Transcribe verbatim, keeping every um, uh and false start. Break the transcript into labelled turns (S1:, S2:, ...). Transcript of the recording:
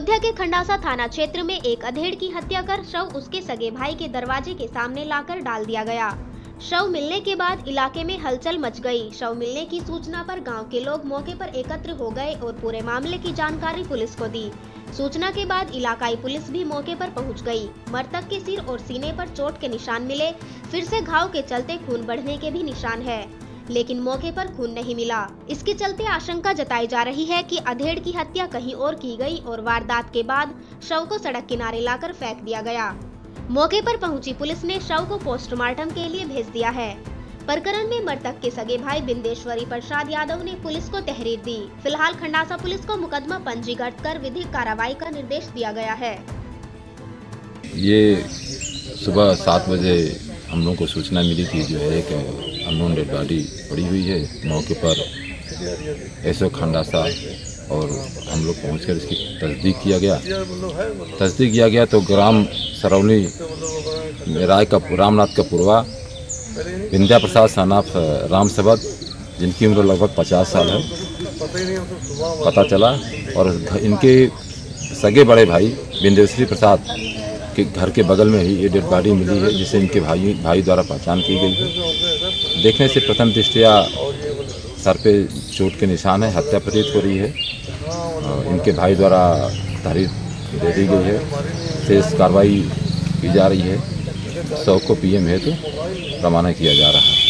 S1: अयोध्या के खंडासा थाना क्षेत्र में एक अधेड़ की हत्या कर शव उसके सगे भाई के दरवाजे के सामने लाकर डाल दिया गया। शव मिलने के बाद इलाके में हलचल मच गई। शव मिलने की सूचना पर गांव के लोग मौके पर एकत्र हो गए और पूरे मामले की जानकारी पुलिस को दी। सूचना के बाद इलाकाई पुलिस भी मौके पर पहुंच गई। मृतक के सिर और सीने पर चोट के निशान मिले। फिर से घाव के चलते खून बढ़ने के भी निशान है, लेकिन मौके पर खून नहीं मिला। इसके चलते आशंका जताई जा रही है कि अधेड़ की हत्या कहीं और की गई और वारदात के बाद शव को सड़क किनारे लाकर फेंक दिया गया। मौके पर पहुंची पुलिस ने शव को पोस्टमार्टम के लिए भेज दिया है। प्रकरण में मृतक के सगे भाई बिंदेश्वरी प्रसाद यादव ने पुलिस को तहरीर दी। फिलहाल खंडासा पुलिस को मुकदमा पंजीकृत कर विधिक कार्रवाई का निर्देश दिया गया है।
S2: ये सुबह सात बजे हम लोगों को सूचना मिली थी, जो है एक अननोन डेड बॉडी पड़ी हुई है। मौके पर एसओ खंडासा और हम लोग पहुंचकर इसकी तस्दीक किया गया तस्दीक किया गया तो ग्राम सरौली राय का रामनाथ का पूर्वा विंध्या प्रसाद सनाफ राम सबद, जिनकी उम्र लगभग पचास साल है, पता चला। और इनके सगे बड़े भाई बिंदेश्वरी प्रसाद के घर के बगल में ही ये डेड बॉडी मिली है, जिसे इनके भाई भाई द्वारा पहचान की गई है। देखने से प्रथम दृष्टया सर पे चोट के निशान है, हत्या प्रतीत हो रही है। इनके भाई द्वारा तहरीर दे दी गई है, शेष कार्रवाई की जा रही है। शव को पीएम हेतु रवाना किया जा रहा है।